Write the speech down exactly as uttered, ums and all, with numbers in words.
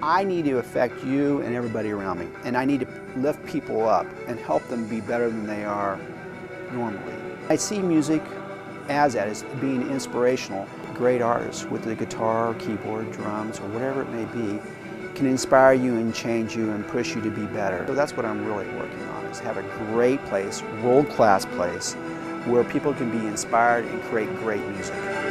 I need to affect you and everybody around me, and I need to lift people up and help them be better than they are normally. I see music as that, as being inspirational. Great artists with the guitar, keyboard, drums, or whatever it may be, can inspire you and change you and push you to be better. So that's what I'm really working on, is have a great place, world-class place, where people can be inspired and create great music.